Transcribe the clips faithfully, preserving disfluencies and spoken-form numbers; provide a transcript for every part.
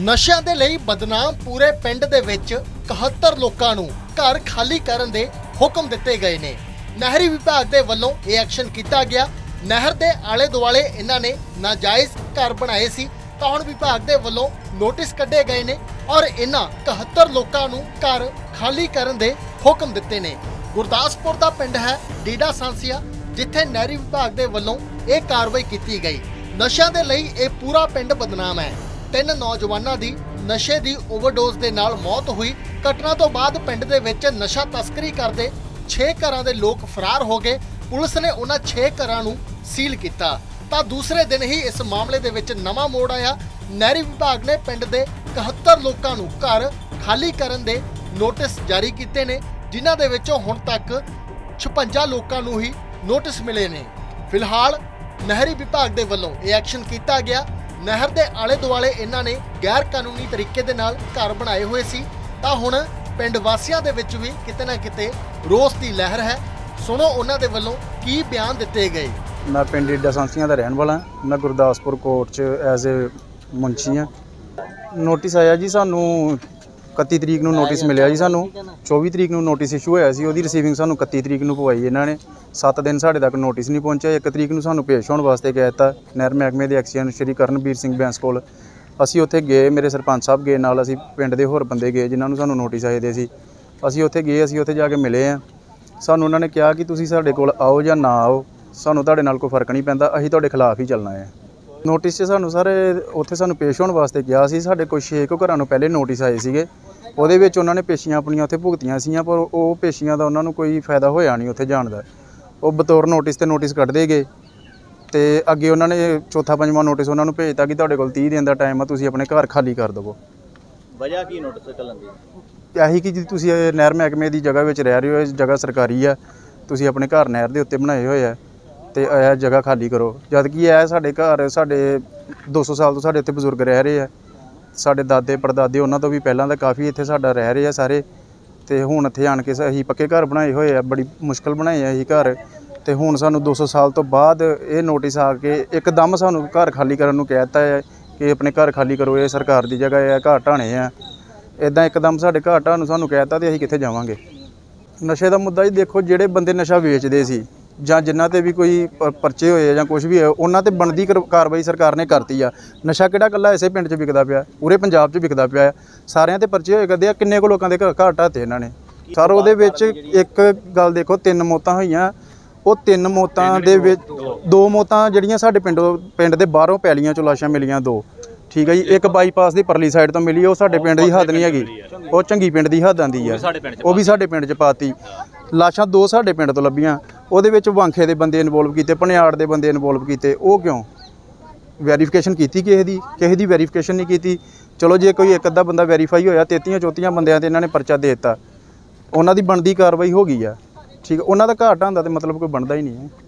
ਨਸ਼ਿਆਂ ਦੇ ਲਈ ਬਦਨਾਮ ਪੂਰੇ ਪਿੰਡ ਦੇ ਵਿੱਚ ਇਕਹੱਤਰ ਲੋਕਾਂ ਨੂੰ ਘਰ ਖਾਲੀ ਕਰਨ ਦੇ ਹੁਕਮ ਦਿੱਤੇ ਗਏ ਨੇ। ਨਹਿਰੀ ਵਿਭਾਗ ਦੇ ਵੱਲੋਂ ਇਹ ਐਕਸ਼ਨ ਕੀਤਾ ਗਿਆ। ਨਹਿਰ ਦੇ ਆਲੇ ਦੁਆਲੇ ਇਹਨਾਂ ਨੇ ਨਾਜਾਇਜ਼ ਘਰ ਬਣਾਏ ਸੀ ਤਾਂ ਹੁਣ ਵਿਭਾਗ ਦੇ ਵੱਲੋਂ ਨੋਟਿਸ ਕੱਢੇ ਗਏ ਨੇ ਔਰ ਇਹਨਾਂ ਇਕਹੱਤਰ ਲੋਕਾਂ ਨੂੰ ਘਰ ਖਾਲੀ ਕਰਨ ਦੇ ਹੁਕਮ ਦਿੱਤੇ ਨੇ। ਗੁਰਦਾਸਪੁਰ ਦਾ ਪਿੰਡ ਹੈ ਡੀਡਾ ਸਾਂਸੀਆ, ਜਿੱਥੇ ਨਹਿਰੀ ਵਿਭਾਗ ਦੇ ਵੱਲੋਂ ਇਹ ਕਾਰਵਾਈ ਕੀਤੀ ਗਈ। ਨਸ਼ਿਆਂ ਦੇ ਲਈ ਇਹ ਪੂਰਾ ਪਿੰਡ ਬਦਨਾਮ ਹੈ। ਤਿੰਨ ਨੌਜਵਾਨਾਂ ਦੀ ਨਸ਼ੇ ਦੀ ਓਵਰਡੋਜ਼ ਦੇ ਨਾਲ ਮੌਤ ਹੋਈ। ਘਟਨਾ ਤੋਂ ਬਾਅਦ ਪਿੰਡ ਦੇ ਵਿੱਚ ਨਸ਼ਾ ਤਸਕਰੀ ਕਰਦੇ ਛੇ ਘਰਾਂ ਦੇ ਲੋਕ ਫਰਾਰ ਹੋ ਗਏ। ਪੁਲਿਸ ਨੇ ਉਹਨਾਂ ਛੇ ਘਰਾਂ ਨੂੰ ਸੀਲ ਕੀਤਾ ਤਾਂ ਦੂਸਰੇ ਦਿਨ ਹੀ ਇਸ ਮਾਮਲੇ ਦੇ ਵਿੱਚ ਨਵਾਂ ਮੋੜ ਆਇਆ। ਨਹਿਰੀ ਵਿਭਾਗ ਨੇ ਪਿੰਡ ਦੇ ਇਕਹੱਤਰ ਲੋਕਾਂ ਨੂੰ ਘਰ ਖਾਲੀ ਕਰਨ ਦੇ ਨੋਟਿਸ ਜਾਰੀ ਕੀਤੇ ਨੇ, ਜਿਨ੍ਹਾਂ ਦੇ ਵਿੱਚੋਂ ਹੁਣ ਤੱਕ ਛਪੰਜਾ ਲੋਕਾਂ ਨੂੰ ਹੀ ਨੋਟਿਸ ਮਿਲੇ ਨੇ। ਫਿਲਹਾਲ ਨਹਿਰੀ ਵਿਭਾਗ ਦੇ ਵੱਲੋਂ ਇਹ ਐਕਸ਼ਨ ਕੀਤਾ ਗਿਆ। ਨਹਿਰ ਦੇ ਆਲੇ ਦੁਆਲੇ ਇਹਨਾਂ ਨੇ ਗੈਰ ਕਾਨੂੰਨੀ ਤਰੀਕੇ ਦੇ ਨਾਲ ਘਰ ਬਣਾਏ ਹੋਏ ਸੀ ਤਾਂ ਹੁਣ ਪਿੰਡ ਵਾਸੀਆਂ ਦੇ ਵਿੱਚ ਵੀ ਕਿਤੇ ਨਾ ਕਿਤੇ ਰੋਸ ਦੀ ਲਹਿਰ ਹੈ। ਸੁਣੋ ਉਹਨਾਂ ਦੇ ਵੱਲੋਂ ਕੀ ਬਿਆਨ ਦਿੱਤੇ ਗਏ। मैं पिंड ਡੀਡਾ ਸਾਂਸੀਆਂ ਦਾ ਰਹਿਣ ਵਾਲਾ। मैं गुरदासपुर कोर्ट च एज ए मुंशी हाँ। नोटिस आया जी सानू इकत्ती तरीक नूं नोटिस मिलिया जी सानू। चौबी तरीक नूं नोटिस इशू होया सी, उहदी रिसीविंग सानू इकत्ती तरीक नूं पवाई इन्हां ने। सत्त दिन साढ़े तक नोटिस नहीं पहुंचा। एक तरीक नूं सानू पेश होने वास्ते कह दित्ता नहर महकमे दे एक्सीएन श्री करनवीर सिंह बैंस कोल। असीं उत्थे गए, मेरे सरपंच साहब गए नाल, असीं पिंड दे होर बंदे गए जिन्हां नूं सानू नोटिस आए दे सी। असीं उत्थे गए, असीं उत्थे जाके मिले आ। सानू उन्हां ने कहा कि तुसीं साडे कोल आओ जां ना आओ, सानू तुहाडे नाल कोई फर्क नहीं पैंदा, असीं तुहाडे खिलाफ ही चलना है। नोटिस 'च सानू सारे उत्थे सानू पेश होने वास्ते कहा सी। साडे कोई छे कुछ घरां नूं पहले नोटिस आए सीगे, ਉਹਦੇ ਵਿੱਚ ਉਹਨਾਂ ਨੇ ਪੇਸ਼ੀਆਂ ਆਪਣੀਆਂ ਉੱਥੇ ਭੁਗਤੀਆਂ ਸੀਆਂ, ਪਰ ਉਹ ਪੇਸ਼ੀਆਂ ਦਾ ਉਹਨਾਂ ਨੂੰ ਕੋਈ ਫਾਇਦਾ ਹੋਇਆ ਨਹੀਂ ਉੱਥੇ ਜਾਣ ਦਾ। ਉਹ ਬਤੌਰ ਨੋਟਿਸ ਤੇ ਨੋਟਿਸ ਕੱਢਦੇ ਗਏ ਤੇ ਅੱਗੇ ਉਹਨਾਂ ਨੇ ਚੌਥਾ ਪੰਜਵਾਂ ਨੋਟਿਸ ਉਹਨਾਂ ਨੂੰ ਭੇਜਤਾ ਕਿ ਤੁਹਾਡੇ ਕੋਲ ਤੀਹ ਦਿਨ ਦਾ ਟਾਈਮ ਆ, ਤੁਸੀਂ ਆਪਣੇ ਘਰ ਖਾਲੀ ਕਰ ਦੇਵੋ। ਵਜ੍ਹਾ ਕੀ ਨੋਟਿਸ ਕੱਲਣ ਦੀ? ਇਹੀ ਕਿ ਜੀ ਤੁਸੀਂ ਨਹਿਰ ਮਹਿਕਮੇ ਦੀ ਜਗ੍ਹਾ ਵਿੱਚ ਰਹਿ ਰਹੇ ਹੋ, ਇਸ ਜਗ੍ਹਾ ਸਰਕਾਰੀ ਆ, ਤੁਸੀਂ ਆਪਣੇ ਘਰ ਨਹਿਰ ਦੇ ਉੱਤੇ ਬਣਾਏ ਹੋਏ ਆ ਤੇ ਇਹ ਜਗ੍ਹਾ ਖਾਲੀ ਕਰੋ। ਜਦ ਕਿ ਇਹ ਸਾਡੇ ਘਰ ਸਾਡੇ ਦੋ ਸੌ ਸਾਲ ਤੋਂ ਸਾਡੇ ਇੱਥੇ ਬਜ਼ੁਰਗ ਰਹਿ ਰਹੇ ਆ, ਸਾਡੇ ਦਾਦੇ ਪੜਦਾਦੇ ਉਹਨਾਂ ਤੋਂ ਵੀ ਪਹਿਲਾਂ ਦਾ ਕਾਫੀ ਇੱਥੇ ਸਾਡਾ ਰਹਿ ਰਹੇ ਆ ਸਾਰੇ। ਤੇ ਹੁਣ ਇੱਥੇ ਆਣ ਕੇ ਅਸੀਂ ਪੱਕੇ ਘਰ ਬਣਾਏ ਹੋਏ ਆ, ਬੜੀ ਮੁਸ਼ਕਲ ਬਣਾਏ ਆ ਅਸੀਂ ਘਰ। ਤੇ ਹੁਣ ਸਾਨੂੰ ਦੋ ਸੌ ਸਾਲ ਤੋਂ ਬਾਅਦ ਇਹ ਨੋਟਿਸ ਆ ਕੇ ਇੱਕਦਮ ਸਾਨੂੰ ਘਰ ਖਾਲੀ ਕਰਨ ਨੂੰ ਕਹਿ ਦਿੱਤਾ ਹੈ ਕਿ ਆਪਣੇ ਘਰ ਖਾਲੀ ਕਰੋ, ਇਹ ਸਰਕਾਰ ਦੀ ਜਗ੍ਹਾ ਹੈ, ਘਰ ਢਾਣੇ ਆ। ਇੱਦਾਂ ਇੱਕਦਮ ਸਾਡੇ ਘਰ ਢਾਣ ਨੂੰ ਸਾਨੂੰ ਕਹਿ ਦਿੱਤਾ ਤੇ ਅਸੀਂ ਕਿੱਥੇ ਜਾਵਾਂਗੇ। ਨਸ਼ੇ ਦਾ ਮੁੱਦਾ ਜੀ ਦੇਖੋ, ਜਿਹੜੇ ਬੰਦੇ ਨਸ਼ਾ ਵੇਚਦੇ ਸੀ ਜਾਂ ਜਿਨ੍ਹਾਂ 'ਤੇ ਵੀ ਕੋਈ ਪ ਪਰਚੇ ਹੋਏ ਜਾਂ ਕੁਛ ਵੀ ਹੋਇਆ, ਉਹਨਾਂ 'ਤੇ ਬਣਦੀ ਕਾਰਵਾਈ ਸਰਕਾਰ ਨੇ ਕਰਤੀ ਆ। ਨਸ਼ਾ ਕਿਹੜਾ ਇਕੱਲਾ ਇਸੇ ਪਿੰਡ 'ਚ ਵਿਕਦਾ ਪਿਆ, ਪੂਰੇ ਪੰਜਾਬ 'ਚ ਵਿਕਦਾ ਪਿਆ। ਸਾਰਿਆਂ 'ਤੇ ਪਰਚੇ ਹੋਏ ਕਰਦੇ ਆ। ਕਿੰਨੇ ਕੁ ਲੋਕਾਂ ਦੇ ਘਰ ਘਰ ਢਾਤੇ ਇਹਨਾਂ ਨੇ। ਸਰ ਉਹਦੇ ਵਿੱਚ ਇੱਕ ਗੱਲ ਦੇਖੋ, ਤਿੰਨ ਮੌਤਾਂ ਹੋਈਆਂ। ਉਹ ਤਿੰਨ ਮੌਤਾਂ ਦੇ ਵਿੱਚ ਦੋ ਮੌਤਾਂ ਜਿਹੜੀਆਂ ਸਾਡੇ ਪਿੰਡੋਂ ਪਿੰਡ ਦੇ ਬਾਹਰੋਂ ਪੈਲੀਆਂ 'ਚੋਂ ਲਾਸ਼ਾਂ ਮਿਲੀਆਂ ਦੋ, ਠੀਕ ਹੈ ਜੀ। ਇੱਕ ਬਾਈਪਾਸ ਦੀ ਪਰਲੀ ਸਾਈਡ ਤੋਂ ਮਿਲੀ, ਉਹ ਸਾਡੇ ਪਿੰਡ ਦੀ ਹੱਦ ਨਹੀਂ ਹੈਗੀ, ਉਹ ਚੰਗੀ ਪਿੰਡ ਦੀ ਹੱਦ ਆਉਂਦੀ ਆ, ਉਹ ਵੀ ਸਾਡੇ ਪਿੰਡ 'ਚ ਪਾਤੀ। ਲਾਸ਼ਾਂ ਦੋ ਸਾਡੇ ਪਿੰਡ ਤੋਂ ਲੱਭੀਆਂ, ਉਹਦੇ ਵਿੱਚ ਵਾਂਖੇ ਦੇ ਬੰਦੇ ਇਨਵੋਲਵ ਕੀਤੇ, ਭਣਿਆੜ ਦੇ ਬੰਦੇ ਇਨਵੋਲਵ ਕੀਤੇ। ਉਹ ਕਿਉਂ? ਵੈਰੀਫਿਕੇਸ਼ਨ ਕੀਤੀ ਕਿਸੇ ਦੀ? ਕਿਸੇ ਦੀ ਵੈਰੀਫਿਕੇਸ਼ਨ ਨਹੀਂ ਕੀਤੀ। ਚਲੋ ਜੇ ਕੋਈ ਇੱਕ ਅੱਧਾ ਬੰਦਾ ਵੈਰੀਫਾਈ ਹੋਇਆ, ਤੇਤੀਆਂ ਚੌਤੀਆਂ ਬੰਦਿਆਂ 'ਤੇ ਇਹਨਾਂ ਨੇ ਪਰਚਾ ਦੇ ਦਿੱਤਾ, ਉਹਨਾਂ ਦੀ ਬਣਦੀ ਕਾਰਵਾਈ ਹੋ ਗਈ ਆ, ਠੀਕ। ਉਹਨਾਂ ਦਾ ਘਰ ਢਾਹੁਣ ਦਾ ਮਤਲਬ ਕੋਈ ਬਣਦਾ ਹੀ ਨਹੀਂ ਹੈ।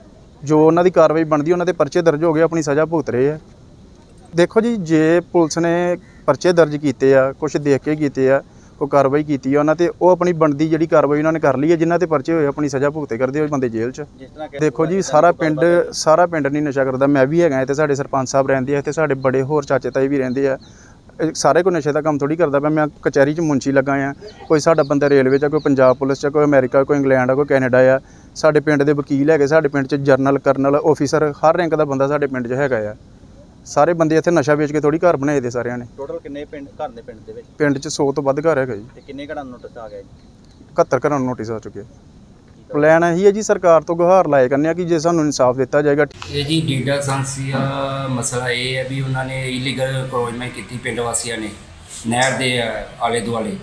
ਜੋ ਉਹਨਾਂ ਦੀ ਕਾਰਵਾਈ ਬਣਦੀ, ਉਹਨਾਂ ਦੇ ਪਰਚੇ ਦਰਜ ਹੋ ਗਏ, ਆਪਣੀ ਸਜ਼ਾ ਭੁਗਤ ਰਹੇ ਆ। ਦੇਖੋ ਜੀ, ਜੇ ਪੁਲਿਸ ਨੇ ਪਰਚੇ ਦਰਜ ਕੀਤੇ ਆ, ਕੁਛ ਦੇਖ ਕੇ ਕੀਤੇ ਆ, ਕੋਈ ਕਾਰਵਾਈ ਕੀਤੀ ਆ ਉਹਨਾਂ 'ਤੇ, ਉਹ ਆਪਣੀ ਬਣਦੀ ਜਿਹੜੀ ਕਾਰਵਾਈ ਉਹਨਾਂ ਨੇ ਕਰ ਲਈ ਹੈ। ਜਿਨ੍ਹਾਂ 'ਤੇ ਪਰਚੇ ਹੋਏ ਆਪਣੀ ਸਜ਼ਾ ਭੁਗਤੇ ਕਰਦੇ ਹੋਏ ਬੰਦੇ ਜੇਲ੍ਹ 'ਚ। ਦੇਖੋ ਜੀ, ਸਾਰਾ ਪਿੰਡ ਸਾਰਾ ਪਿੰਡ ਨਹੀਂ ਨਸ਼ਾ ਕਰਦਾ। ਮੈਂ ਵੀ ਹੈਗਾ ਇੱਥੇ, ਸਾਡੇ ਸਰਪੰਚ ਸਾਹਿਬ ਰਹਿੰਦੇ ਆ ਇੱਥੇ, ਸਾਡੇ ਬੜੇ ਹੋਰ ਚਾਚੇ ਤਾਏ ਵੀ ਰਹਿੰਦੇ ਆ। ਸਾਰੇ ਕੋਈ ਨਸ਼ੇ ਦਾ ਕੰਮ ਥੋੜ੍ਹੀ ਕਰਦਾ ਪਿਆ। ਮੈਂ ਕਚਹਿਰੀ 'ਚ ਮੁੰਸ਼ੀ ਲੱਗਾ ਆ। ਕੋਈ ਸਾਡਾ ਬੰਦਾ ਰੇਲਵੇ 'ਚ, ਕੋਈ ਪੰਜਾਬ ਪੁਲਿਸ 'ਚ, ਕੋਈ ਅਮਰੀਕਾ, ਕੋਈ ਇੰਗਲੈਂਡ ਆ, ਕੋਈ ਕੈਨੇਡਾ ਆ। ਸਾਡੇ ਪਿੰਡ ਦੇ ਵਕੀਲ ਹੈਗੇ, ਸਾਡੇ ਪਿੰਡ 'ਚ ਜਰਨਲ ਕਰਨਲ ਆਫਿਸਰ ਹਰ ਰੈਂਕ ਦਾ ਬੰਦਾ ਸਾਡੇ ਪਿੰਡ 'ਚ ਹੈਗਾ ਆ। ਸਾਰੇ ਬੰਦੇ ਇੱਥੇ ਨਸ਼ਾ ਵੇਚ ਕੇ ਥੋੜ੍ਹੀ ਘਰ ਬਣਾਏ ਦੇ ਸਾਰਿਆਂ ਨੇ। ਟੋਟਲ ਕਿੰਨੇ ਪਿੰਡ ਘਰ ਨੇ ਪਿੰਡ ਦੇ ਵਿੱਚ? ਪਿੰਡ 'ਚ ਸੌ ਤੋਂ ਵੱਧ ਘਰ ਹੈਗਾ ਜੀ। ਤੇ ਕਿੰਨੇ ਘਰਾਂ ਨੂੰ ਨੋਟਿਸ ਆ ਗਿਆ ਜੀ? ਇਕਹੱਤਰ ਘਰਾਂ ਨੂੰ ਨੋਟਿਸ ਆ ਚੁੱਕੇ। ਪਲਾਨ ਇਹੀ ਹੈ ਜੀ, ਸਰਕਾਰ ਤੋਂ ਗੁਹਾਰ ਲਾਏ ਕਰਨੇ ਆ ਕਿ ਜੇ ਸਾਨੂੰ ਇਨਸਾਫ ਦਿੱਤਾ ਜਾਏਗਾ। ਇਹ ਜੀ ਡੀਡਾ ਸਾਂਸੀਆ ਮਸਲਾ ਇਹ ਹੈ ਵੀ ਉਹਨਾਂ ਨੇ ਇਲੀਗਲ ਕਰੋਜਮੈਂਟ ਕੀਤੀ ਪਿੰਡ ਵਾਸੀਆਂ ਨੇ ਨਹਿਰ ਦੇ ਆਲੇ ਦੁਆਲੇ,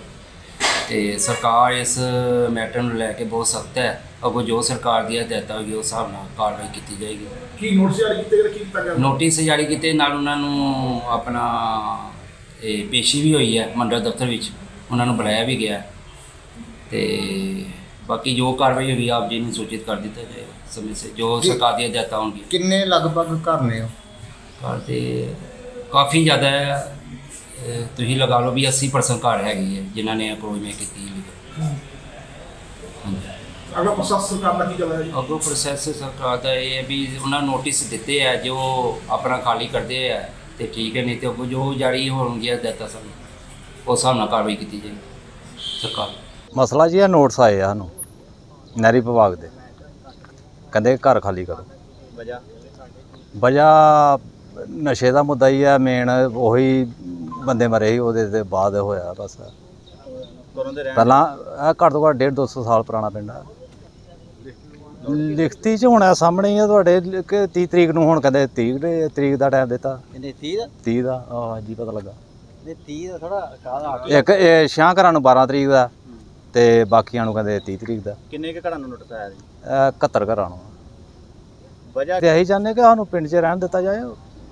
ਤੇ ਸਰਕਾਰ ਇਸ ਮੈਟਰ ਨੂੰ ਲੈ ਕੇ ਬਹੁਤ ਸਖਤ ਹੈ। ਅੱਗੋਂ ਜੋ ਸਰਕਾਰ ਦੀਆਂ ਹਦਾਇਤਾਂ ਹੋਈਆਂ ਉਸ ਹਿਸਾਬ ਨਾਲ ਕਾਰਵਾਈ ਕੀਤੀ ਜਾਏਗੀ। ਕੀ ਨੋਟਿਸ ਜਾਰੀ ਕੀਤੇ ਗਏ? ਕੀ ਕੀਤਾ ਗਿਆ? ਨੋਟਿਸ ਜਾਰੀ ਕੀਤੇ ਨਾਲ ਉਹਨਾਂ ਨੂੰ ਆਪਣਾ ਇਹ ਪੇਸ਼ੀ ਵੀ ਹੋਈ ਹੈ ਮੰਡਲ ਦਫ਼ਤਰ ਵਿੱਚ, ਉਹਨਾਂ ਨੂੰ ਬੁਲਾਇਆ ਵੀ ਗਿਆ। ਤੇ ਬਾਕੀ ਜੋ ਕਾਰਵਾਈ ਹੋਈ ਆਪ ਜੀ ਨੂੰ ਸੂਚਿਤ ਕਰ ਦਿੱਤਾ ਜਾਏਗਾ ਸਮੇਂ ਸੇ, ਜੋ ਸਰਕਾਰ ਦੀਆਂ ਹਦਾਇਤਾਂ ਹੋਣਗੀਆਂ। ਕਿੰਨੇ ਲਗਭਗ ਘਰ ਨੇ ਉਹ? ਘਰ ਤੇ ਕਾਫੀ ਜ਼ਿਆਦਾ ਹੈ, ਤੁਸੀਂ ਲਗਾ ਲਓ ਵੀ ਅੱਸੀ ਪਰਸੈਂਟ ਘਰ ਹੈਗੀ ਹੈ ਜਿਨ੍ਹਾਂ ਨੇ ਅਪਰੋਚਮੈਂਟ ਕੀਤੀ। ਹਾਂਜੀ, ਅਗਲਾ ਪ੍ਰੋਸੈਸ ਸਰਕਾਰ ਦਾ ਕੀ ਚੱਲ ਰਿਹਾ ਜੀ? ਅੱਗੋਂ ਪ੍ਰੋਸੈਸ ਸਰਕਾਰ ਦਾ ਇਹ ਹੈ ਵੀ ਉਹਨਾਂ ਨੋਟਿਸ ਦਿੱਤੇ ਹੈ, ਜੋ ਆਪਣਾ ਖਾਲੀ ਕਰਦੇ ਹੈ ਤੇ ਠੀਕ ਹੈ, ਨਹੀਂ ਤੇ ਅੱਗੋਂ ਜੋ ਜਾਰੀ ਹੋਣਗੀਆਂ ਹਦਾਇਤਾਂ ਸਾਨੂੰ ਉਸ ਹਿਸਾਬ ਨਾਲ ਕਾਰਵਾਈ ਕੀਤੀ ਜਾਏ ਸਰਕਾਰ। ਮਸਲਾ ਜੀ ਇਹ ਨੋਟਿਸ ਆਏ ਆ ਸਾਨੂੰ ਨਹਿਰੀ ਵਿਭਾਗ ਦੇ, ਕਹਿੰਦੇ ਘਰ ਖਾਲੀ ਕਰੋ। ਵਜ੍ਹਾ ਵਜ੍ਹਾ ਨਸ਼ੇ ਦਾ ਮੁੱਦਾ ਹੀ ਆ ਮੇਨ, ਉਹੀ ਬੰਦੇ ਮਰੇ ਸੀ ਉਹਦੇ ਤੇ ਬਾਅਦ ਹੋਇਆ ਬਸ। ਕਦੋਂ ਦੇ ਰਹਿਣ ਪਹਿਲਾਂ ਇਹ ਘੱਟ ਤੋਂ ਘੱਟ ਡੇਢ ਦੋ ਸੌ ਸਾਲ ਪੁਰਾਣਾ ਪਿੰਡ ਆ। ਲਿਖਤੀ 'ਚ ਹੋਣਾ ਸਾਹਮਣੇ ਹੀ ਆ ਤੁਹਾਡੇ ਕਿ ਤੀਹ ਤਰੀਕ ਨੂੰ, ਹੁਣ ਕਹਿੰਦੇ ਤੀਹ ਤਰੀਕ ਦਾ ਟਾਈਮ ਦਿੱਤਾ। ਇਹਨੇ ਤੀਹ ਦਾ ਤੀਹ ਦਾ ਆਹ ਜੀ ਪਤਾ ਲੱਗਾ। ਨਹੀਂ ਤੀਹ ਦਾ ਥੋੜਾ ਕਾਹਦਾ ਇੱਕ ਇਹ ਛਿਆਂ ਘਰਾਂ ਨੂੰ ਬਾਰਾਂ ਤਰੀਕ ਦਾ ਤੇ ਬਾਕੀਆਂ ਨੂੰ ਕਹਿੰਦੇ ਤੀਹ ਤਰੀਕ ਦਾ। ਕਿੰਨੇ ਕੁ ਘਰਾਂ ਨੂੰ ਨੋਟਿਸ ਆਇਆ ਜੀ? ਇਹ ਇਕਹੱਤਰ ਘਰਾਂ ਨੂੰ। ਵਜ੍ਹਾ ਤੇ ਅਸੀਂ ਚਾਹੁੰਦੇ ਕਿ ਸਾਨੂੰ ਪਿੰਡ 'ਚ ਰਹਿਣ ਦਿੱਤਾ ਜਾਏ।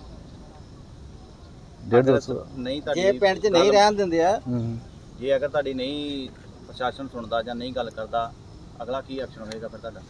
ਡੇਢ ਦੋ ਸੌ ਨਹੀਂ ਤੁਹਾਡੀ ਜੇ ਪਿੰਡ 'ਚ ਨਹੀਂ ਰਹਿਣ ਦਿੰਦੇ ਆ, ਹੂੰ। ਜੇ ਅਗਰ ਤੁਹਾਡੀ ਨਹੀਂ ਪ੍ਰਸ਼ਾਸਨ ਸੁਣਦਾ ਜਾਂ ਨਹੀਂ ਗੱਲ ਕਰਦਾ, ਅਗਲਾ ਕੀ ਐਕਸ਼ਨ ਹੋਏਗਾ ਫਿਰ ਤੁਹਾਡਾ?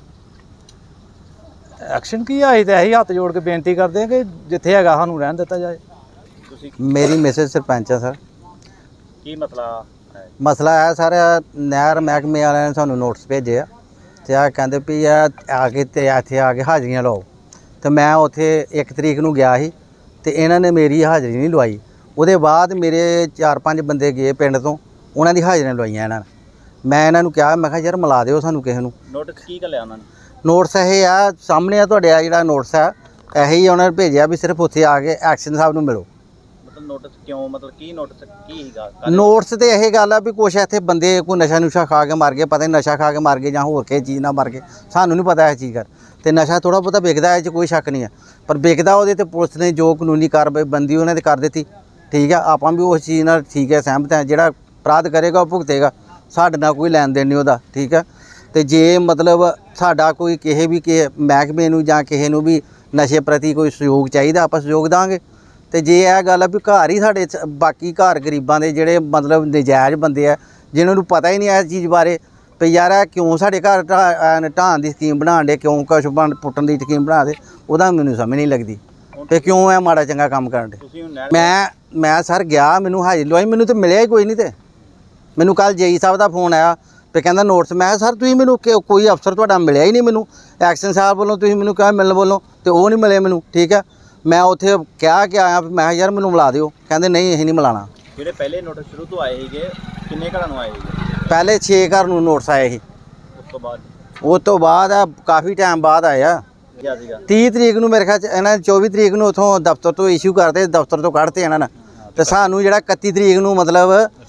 ਐਕਸ਼ਨ ਕੀ ਆਈ ਤੇ ਅਸੀਂ ਹੱਥ ਜੋੜ ਕੇ ਬੇਨਤੀ ਕਰਦੇ ਹਾਂ ਕਿ ਜਿੱਥੇ ਹੈਗਾ ਸਾਨੂੰ ਰਹਿਣ ਦਿੱਤਾ ਜਾਏ। ਤੁਸੀਂ ਮੇਰੀ ਮੈਸੇਜ ਸਰਪੰਚ ਆ ਸਰ। ਕੀ ਮਸਲਾ ਹੈ? ਮਸਲਾ ਹੈ ਸਰ, ਨਹਿਰ ਮਹਿਕਮੇ ਵਾਲਿਆਂ ਨੇ ਸਾਨੂੰ ਨੋਟਿਸ ਭੇਜੇ ਆ ਤੇ ਆ ਕਹਿੰਦੇ ਵੀ ਇਹ ਆ ਕੇ ਤੇ ਇੱਥੇ ਆ ਕੇ ਹਾਜ਼ਰੀਆਂ ਲਵਾਓ। ਤੇ ਮੈਂ ਉੱਥੇ ਇੱਕ ਤਰੀਕ ਨੂੰ ਗਿਆ ਸੀ ਤੇ ਇਹਨਾਂ ਨੇ ਮੇਰੀ ਹਾਜ਼ਰੀ ਨਹੀਂ ਲਵਾਈ। ਉਹਦੇ ਬਾਅਦ ਮੇਰੇ ਚਾਰ ਪੰਜ ਬੰਦੇ ਗਏ ਪਿੰਡ ਤੋਂ, ਉਹਨਾਂ ਦੀ ਹਾਜ਼ਰੀਆਂ ਲਵਾਈਆਂ ਇਹਨਾਂ ਨੇ। ਮੈਂ ਇਹਨਾਂ ਨੂੰ ਕਿਹਾ, ਮੈਂ ਕਿਹਾ ਯਾਰ ਮਿਲਾ ਦਿਓ ਸਾਨੂੰ ਕਿਸੇ ਨੂੰ। ਨੋਟਿਸ ਕੀ ਘੱਲਿਆ ਉਹਨਾਂ ਨੇ? ਨੋਟਿਸ ਇਹ ਆ ਸਾਹਮਣੇ ਆ ਤੁਹਾਡੇ, ਆ ਜਿਹੜਾ ਨੋਟਿਸ ਆ ਇਹੀ ਉਹਨਾਂ ਨੇ ਭੇਜਿਆ ਵੀ ਸਿਰਫ ਉੱਥੇ ਆ ਕੇ ਐਕਸ਼ਨ ਸਾਹਿਬ ਨੂੰ ਮਿਲੋ। ਮਤਲਬ ਨੋਟਿਸ ਕਿਉਂ, ਮਤਲਬ ਕੀ ਨੋਟਿਸ ਕੀ ਸੀਗਾ? ਨੋਟਿਸ ਤੇ ਇਹ ਗੱਲ ਆ ਵੀ ਕੁਛ ਇੱਥੇ ਬੰਦੇ ਕੋਈ ਨਸ਼ਾ ਨੁਸ਼ਾ ਖਾ ਕੇ ਮਰ ਗਏ, ਪਤਾ ਨਹੀਂ ਨਸ਼ਾ ਖਾ ਕੇ ਮਰ ਗਏ ਜਾਂ ਹੋਰ ਕਿਸੇ ਚੀਜ਼ ਨਾਲ ਮਰ ਗਏ, ਸਾਨੂੰ ਨਹੀਂ ਪਤਾ ਇਹ ਚੀਜ਼ ਕਰ। ਤੇ ਨਸ਼ਾ ਥੋੜਾ ਬਹੁਤਾ ਵਿਕਦਾ, ਇਹ 'ਚ ਕੋਈ ਸ਼ੱਕ ਨਹੀਂ ਹੈ, ਪਰ ਵਿਕਦਾ ਉਹਦੇ ਤੇ ਪੁਲਿਸ ਨੇ ਜੋ ਕਾਨੂੰਨੀ ਕਾਰਵਾਈ ਬੰਦੀ ਉਹਨਾਂ ਤੇ ਕਰ ਦਿੱਤੀ। ਠੀਕ ਆ, ਆਪਾਂ ਵੀ ਉਸ ਚੀਜ਼ ਨਾਲ ਠੀਕ ਹੈ ਸਹਿਮਤ ਹਾਂ। ਜਿਹੜਾ ਅਪਰਾਧ ਕਰੇਗਾ ਉਹ ਭੁਗਤੇਗਾ, ਸਾਡੇ ਨਾਲ ਕੋਈ ਲੈਣ ਦੇਣ ਨਹੀਂ ਉਹਦਾ। ਠੀਕ ਆ, ਤੇ ਜੇ ਮਤਲਬ ਸਾਡਾ ਕੋਈ ਕਿਸੇ ਵੀ ਕਿਸੇ ਮਹਿਕਮੇ ਨੂੰ ਜਾਂ ਕਿਸੇ ਨੂੰ ਵੀ ਨਸ਼ੇ ਪ੍ਰਤੀ ਕੋਈ ਸਹਿਯੋਗ ਚਾਹੀਦਾ, ਆਪਾਂ ਸਹਿਯੋਗ ਦਾਂਗੇ। ਤੇ ਜੇ ਇਹ ਗੱਲ ਆ ਵੀ ਘਰ ਹੀ ਸਾਡੇ ਬਾਕੀ ਘਰ ਗਰੀਬਾਂ ਦੇ ਜਿਹੜੇ ਮਤਲਬ ਨਜਾਇਜ਼ ਬੰਦੇ ਆ, ਜਿਨ੍ਹਾਂ ਨੂੰ ਪਤਾ ਹੀ ਨਹੀਂ ਇਸ ਚੀਜ਼ ਬਾਰੇ ਵੀ ਯਾਰ ਇਹ ਕਿਉਂ ਸਾਡੇ ਘਰ ਢਾਣ ਦੀ ਸਕੀਮ ਬਣਾਉਣ ਦੇ, ਕਿਉਂ ਕੁਛ ਬਣ ਪੁੱਟਣ ਦੀ ਸਕੀਮ ਬਣਾ ਦੇ, ਉਹਦਾ ਮੈਨੂੰ ਸਮਝ ਨਹੀਂ ਲੱਗਦੀ ਤੇ ਕਿਉਂ ਇਹ ਮਾੜਾ ਚੰਗਾ ਕੰਮ ਕਰਨ ਦੇ। ਤੁਸੀਂ ਹੁਣ ਨਹਿਰ ਮੈਂ ਮੈਂ ਸਰ ਗਿਆ, ਮੈਨੂੰ ਹਾਜ਼ਰੀ ਲਵਾਈ, ਮੈਨੂੰ ਤਾਂ ਮਿਲਿਆ ਹੀ ਕੋਈ ਨਹੀਂ। ਤੇ ਮੈਨੂੰ ਕੱਲ ਜੇਈ ਸਾਹਿਬ ਦਾ ਫੋਨ ਆਇਆ ਤੇ ਕਹਿੰਦਾ ਨੋਟਿਸ। ਮੈਂ ਸਰ ਤੁਸੀਂ ਮੈਨੂੰ ਕਿ ਕੋਈ ਅਫਸਰ ਤੁਹਾਡਾ ਮਿਲਿਆ ਹੀ ਨਹੀਂ ਮੈਨੂੰ, ਐਕਸ਼ਨ ਸਾਹਿਬ ਵੱਲੋਂ ਤੁਸੀਂ ਮੈਨੂੰ ਕਿਹਾ ਮਿਲਣ ਵੱਲੋਂ, ਤੇ ਉਹ ਨਹੀਂ ਮਿਲੇ ਮੈਨੂੰ। ਠੀਕ ਆ, ਮੈਂ ਉੱਥੇ ਕਿਹਾ ਕਿ ਆਇਆ, ਮੈਂ ਯਾਰ ਮੈਨੂੰ ਮਿਲਾ ਦਿਓ, ਕਹਿੰਦੇ ਨਹੀਂ ਅਸੀਂ ਨਹੀਂ ਮਿਲਾਣਾ। ਜਿਹੜੇ ਪਹਿਲੇ ਨੋਟਿਸ ਸ਼ੁਰੂ ਤੋਂ ਆਏ ਸੀਗੇ, ਕਿੰਨੇ ਘਰਾਂ ਨੂੰ ਆਏ ਸੀਗੇ? ਪਹਿਲੇ ਛੇ ਘਰ ਨੂੰ ਨੋਟਿਸ ਆਏ ਸੀ, ਉਸ ਤੋਂ ਬਾਅਦ ਉਸ ਤੋਂ ਬਾਅਦ ਆ ਕਾਫੀ ਟਾਈਮ ਬਾਅਦ ਆਇਆ। ਕਿਹਾ ਸੀਗਾ ਤੀਹ ਤਰੀਕ ਨੂੰ ਮੇਰੇ ਖਿਆਲ 'ਚ ਇਹਨਾਂ ਨੇ ਚੌਵੀ ਤਰੀਕ ਨੂੰ ਉੱਥੋਂ ਦਫ਼ਤਰ ਤੋਂ ਇਸ਼ੂ ਕਰਦੇ, ਦਫ਼ਤਰ ਤੋਂ ਕੱਢਤੇ ਇਹਨਾਂ ਨੇ। ਤੇ ਸਾਨੂੰ ਜਿਹੜਾ ਇਕੱਤੀ ਤਰੀਕ ਨੂੰ ਮਤਲਬ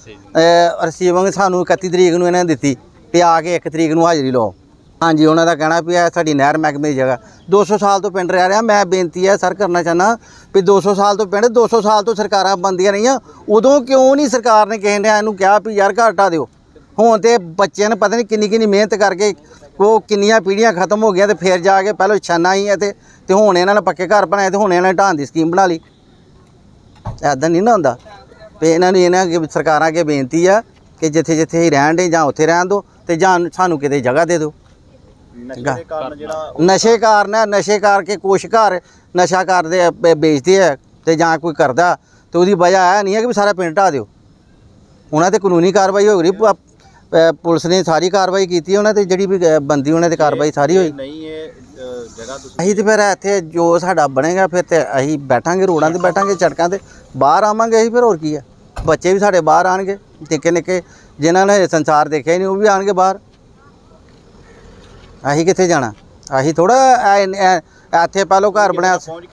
ਰਸੀਵਿੰਗ ਸਾਨੂੰ ਇਕੱਤੀ ਤਰੀਕ ਨੂੰ ਇਹਨਾਂ ਨੇ ਦਿੱਤੀ ਵੀ ਆ ਕੇ ਇੱਕ ਤਰੀਕ ਨੂੰ ਹਾਜ਼ਰੀ ਲਓ। ਹਾਂਜੀ, ਉਹਨਾਂ ਦਾ ਕਹਿਣਾ ਵੀ ਇਹ ਸਾਡੀ ਨਹਿਰ ਮਹਿਕਮੇ ਦੀ ਜਗ੍ਹਾ ਦੋ ਸੌ ਸਾਲ ਤੋਂ ਪਿੰਡ ਰਹਿ ਰਿਹਾ। ਮੈਂ ਬੇਨਤੀ ਹੈ ਸਰ ਕਰਨਾ ਚਾਹੁੰਦਾ ਵੀ ਦੋ ਸੌ ਸਾਲ ਤੋਂ ਪਿੰਡ, ਦੋ ਸੌ ਸਾਲ ਤੋਂ ਸਰਕਾਰਾਂ ਬਣਦੀਆਂ ਰਹੀਆਂ, ਉਦੋਂ ਕਿਉਂ ਨਹੀਂ ਸਰਕਾਰ ਨੇ ਕਿਸੇ ਨੇ ਇਹਨੂੰ ਕਿਹਾ ਵੀ ਯਾਰ ਘਰ ਢਾਹ ਦਿਓ। ਹੁਣ ਤੇ ਬੱਚਿਆਂ ਨੇ ਪਤਾ ਨਹੀਂ ਕਿੰਨੀ ਕਿੰਨੀ ਮਿਹਨਤ ਕਰਕੇ ਉਹ ਕਿੰਨੀਆਂ ਪੀੜ੍ਹੀਆਂ ਖਤਮ ਹੋ ਗਈਆਂ ਤੇ ਫਿਰ ਜਾ ਕੇ ਪਹਿਲਾਂ ਛਾਨਾ ਹੀ ਇੱਥੇ ਤੇ ਹੁਣ ਇਹਨਾਂ ਨੇ ਪੱਕੇ ਘਰ ਬਣਾਏ ਤੇ ਹੁਣ ਇਹਨਾਂ ਨੇ ਢਾਣ ਦੀ ਸਕੀਮ ਬਣਾ ਲਈ। ਇੱਦਾਂ ਨਹੀਂ ਨਾ ਹੁੰਦਾ। ਤੇ ਇਹਨਾਂ ਨੂੰ ਇਹਨਾਂ ਅੱਗੇ ਸਰਕਾਰਾਂ ਅੱਗੇ ਬੇਨਤੀ ਆ ਕਿ ਜਿੱਥੇ ਜਿੱਥੇ ਹੀ ਰਹਿਣ ਦੇ ਜਾਂ ਉੱਥੇ ਰਹਿਣ ਦਿਓ ਤੇ ਜਾਂ ਸਾਨੂੰ ਕਿਤੇ ਜਗ੍ਹਾ ਦੇ ਦਿਓ। ਨਸ਼ੇ ਦੇ ਕਾਰਨ ਜਿਹੜਾ ਨਸ਼ੇ ਕਾਰਨ ਹੈ, ਨਸ਼ੇ ਕਰਕੇ ਕੁਛ ਘਰ ਨਸ਼ਾ ਕਰਦੇ ਆ, ਵੇ- ਵੇਚਦੇ ਆ ਤੇ ਜਾਂ ਕੋਈ ਕਰਦਾ ਤੇ ਉਹਦੀ ਵਜ੍ਹਾ ਇਹ ਨਹੀਂ ਹੈ ਕਿ ਵੀ ਸਾਰਾ ਪਿੰਡ ਢਾਹ ਦਿਓ। ਉਹਨਾਂ ਤੇ ਕਾਨੂੰਨੀ ਕਾਰਵਾਈ ਹੋ ਰਹੀ, ਪ- ਪ- ਪੁਲਿਸ ਨੇ ਸਾਰੀ ਕਾਰਵਾਈ ਕੀਤੀ, ਉਹਨਾਂ ਤੇ ਜਿਹੜੀ ਵੀ ਗ- ਬੰਦੀ ਉਹਨਾਂ ਤੇ ਕਾਰਵਾਈ ਸਾਰੀ ਹੋਈ। ਨਹੀਂ ਇਹ ਅ, ਜਗ੍ਹਾ ਤੁਸੀਂ ਅਸੀਂ ਤੇ ਫਿਰ ਇੱਥੇ ਜੋ ਸਾਡਾ ਬਣੇਗਾ ਫਿਰ ਤੇ ਅਸੀਂ ਬੈਠਾਂਗੇ ਰੋਡਾਂ ਤੇ, ਬੈਠਾਂਗੇ ਸੜਕਾਂ ਤੇ, ਬਾਹਰ ਆਵਾਂਗੇ ਅਸੀਂ। ਫਿਰ ਹੋਰ ਕੀ ਹੈ, ਬੱਚੇ ਵੀ ਸਾਡੇ ਬਾਹਰ ਆਣਗੇ, ਨਿੱਕੇ ਨਿੱਕੇ ਜਿਨ੍ਹਾਂ ਨੇ ਸੰਸਾਰ ਦੇਖਿਆ ਹੀ ਨਹੀਂ ਉਹ ਵੀ ਆਣਗੇ ਬਾਹਰ। ਅਸੀਂ ਕਿੱਥੇ ਜਾਣਾ? ਅਸੀਂ ਥੋੜਾ ਇੱਥੇ ਪਹਿਲੋਂ ਘਰ ਬਣਿਆ। ਪਹੁੰਚ